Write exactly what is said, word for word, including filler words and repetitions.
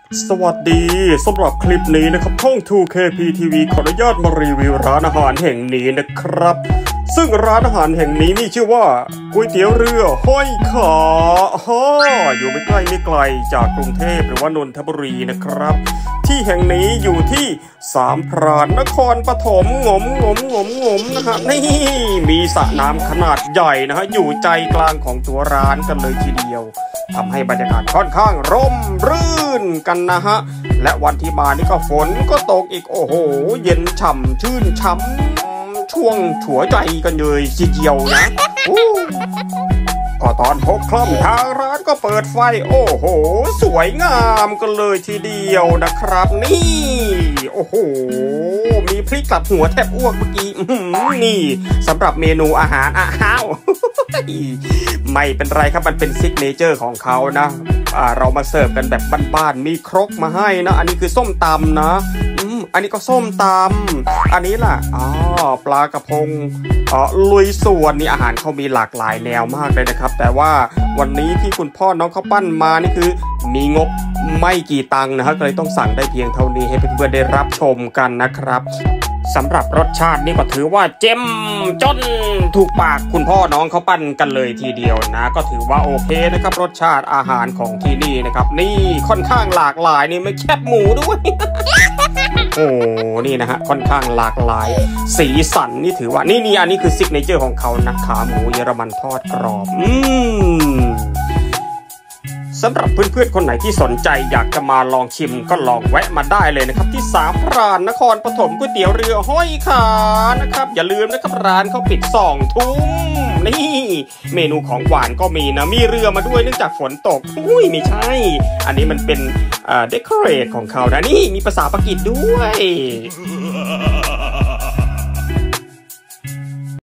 สวัสดีสำหรับคลิปนี้นะครับช่อง ทู เค พี ที วี ขออนุญาตมารีวิวร้านอาหารแห่งนี้นะครับซึ่งร้านอาหารแห่งนี้มีชื่อว่าก๋วยเตี๋ยวเรือห้อยขาฮ่ออยู่ไม่ใกล้ไม่ไกลจากกรุงเทพหรือว่านนทบุรีนะครับที่แห่งนี้อยู่ที่สามพรานนครปฐมงมงมงมงมนะฮะนี่มีสระน้ำขนาดใหญ่นะฮะอยู่ใจกลางของตัวร้านกันเลยทีเดียวทำให้บรรยากาศค่อนข้างร่มรื่นกันนะฮะและวันที่มานี่ก็ฝนก็ตกอีกโอ้โหเย็นฉ่ำชื่นช้ำช่วงถัวใจกันเลยทีเดียวนะก็ตอนหกค่ำทางร้านก็เปิดไฟโอ้โหสวยงามกันเลยทีเดียวนะครับนี่โอ้โหมีพริกกลับหัวแทบอ้วกเมื่อกี้นี่สำหรับเมนูอาหารอ้าวไม่เป็นไรครับมันเป็นซิกเนเจอร์ของเขานะเรามาเสิร์ฟกันแบบบ้านๆมีครกมาให้นะอันนี้คือส้มตำนะอันนี้ก็ส้มตำอันนี้ล่ะอ๋อปลากระพงอ๋อลุยสวนนี่อาหารเขามีหลากหลายแนวมากเลยนะครับแต่ว่าวันนี้ที่คุณพ่อน้องเขาปั้นมานี่คือมีงบไม่กี่ตังค์นะครับก็เลยต้องสั่งได้เพียงเท่านี้ให้เพื่อนๆได้รับชมกันนะครับสำหรับรสชาตินี่ก็ถือว่าเจ้มจนถูกปากคุณพ่อน้องเขาปั้นกันเลยทีเดียวนะก็ถือว่าโอเคนะครับรสชาติอาหารของที่นี่นะครับนี่ค่อนข้างหลากหลายนี่ไม่แคบหมูด้วย โอ้นี่นะฮะค่อนข้างหลากหลายสีสันนี่ถือว่านี่นี่อันนี้คือซิกเนเจอร์ของเขานะขาหมูเยอรมันทอดกรอบอืมสำหรับเพื่อนๆคนไหนที่สนใจอยากจะมาลองชิมก็ลองแวะมาได้เลยนะครับที่สามพรานนครปฐมก๋วยเตี๋ยวเรือห้อยขานะครับอย่าลืมนะครับร้านเขาปิดสองทุ่มนี่เมนูของหวานก็มีนะมีเรือมาด้วยเนื่องจากฝนตกอุ้ยไม่ใช่อันนี้มันเป็นเอ่อเดคอเรทของเขานะนี่มีภาษาปากีสด้วย